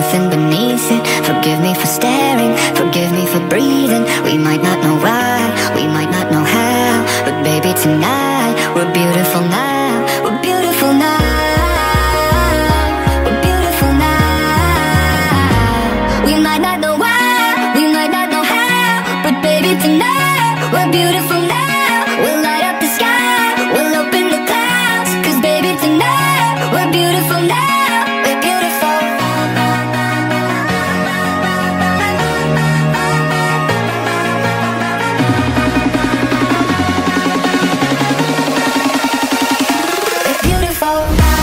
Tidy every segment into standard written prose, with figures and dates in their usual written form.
nothing beneath it. Forgive me for staring, forgive me for breathing. We might not know why, we might not know how, but baby tonight, we're beautiful now, we're beautiful now, we're beautiful now. We might not know why, we might not know how, but baby tonight, we're beautiful now. We'll light up the sky, we'll open the clouds, 'cause baby tonight, we're beautiful now, we're beautiful. We're beautiful.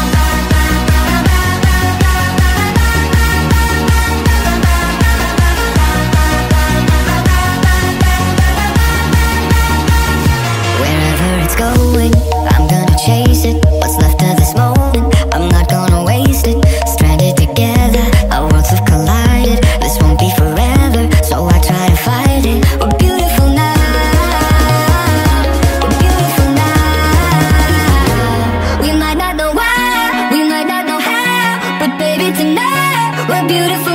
Wherever it's going, I'm gonna chase it. What's left of this moment, I'm not gonna waste it. Stranded together, our worlds have collided. This won't be forever, so I try to fight it. We're beautiful now, we're beautiful now. We might not know why, we might not know how, but baby tonight, we're beautiful